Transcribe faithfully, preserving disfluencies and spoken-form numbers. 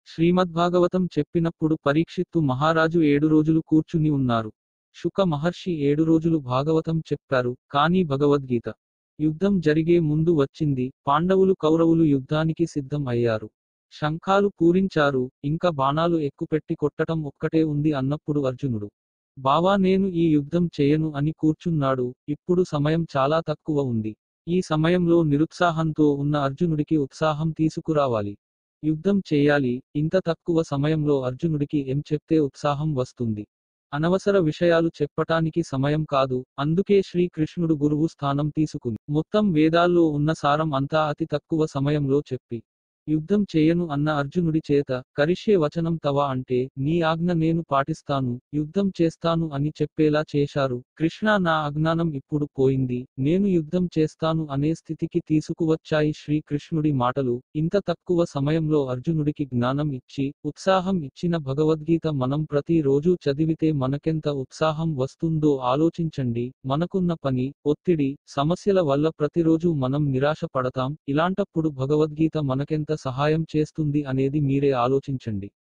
శ్రీమద్భాగవతం చెప్పినప్పుడు పరీక్షిత్తు మహారాజు ఏడు రోజులు కూర్చుని ఉన్నారు. శుక మహర్షి ఏడు రోజులు భాగవతం చెప్పారు, కానీ భగవద్గీత యుద్ధం జరిగే ముందు వచ్చింది. పాండవులు కౌరవులు యుద్ధానికి సిద్ధం అయ్యారు. శంఖాలు పూరించారు, ఇంకా బాణాలు ఎక్కుపెట్టి కొట్టటం ఒక్కటే ఉంది అన్నప్పుడు అర్జునుడు, బావా నేను ఈ యుద్ధం చేయను అని కూర్చున్నాడు. ఇప్పుడు సమయం చాలా తక్కువ ఉంది. ఈ సమయంలో నిరుత్సాహంతో ఉన్న అర్జునుడికి ఉత్సాహం తీసుకురావాలి. యుద్ధం చేయాలి. ఇంత తక్కువ సమయంలో అర్జునుడికి ఏం చెప్తే ఉత్సాహం వస్తుంది? అనవసర విషయాలు చెప్పటానికి సమయం కాదు. అందుకే శ్రీ కృష్ణుడు గురువు స్థానం తీసుకుని మొత్తం వేదాల్లో ఉన్న సారం అంతా అతి తక్కువ సమయంలో చెప్పి యుద్ధం చేయను అన్న అర్జునుడి చేత కరిష్యే వచనం తవ అంటే నీ ఆజ్ఞ నేను పాటిస్తాను, యుద్ధం చేస్తాను అని చెప్పేలా చేశారు. కృష్ణ నా అజ్ఞానం ఇప్పుడు పోయింది, నేను యుద్ధం చేస్తాను అనే స్థితికి తీసుకువచ్చాయి శ్రీ కృష్ణుడి మాటలు. ఇంత తక్కువ సమయంలో అర్జునుడికి జ్ఞానం ఇచ్చి ఉత్సాహం ఇచ్చిన భగవద్గీత మనం ప్రతి రోజు చదివితే మనకెంత ఉత్సాహం వస్తుందో ఆలోచించండి. మనకున్న పని, ఒత్తిడి, సమస్యల వల్ల ప్రతిరోజు మనం నిరాశ పడతాం. ఇలాంటప్పుడు భగవద్గీత మనకెంత సహాయం చేస్తుంది అనేది మీరే ఆలోచించండి.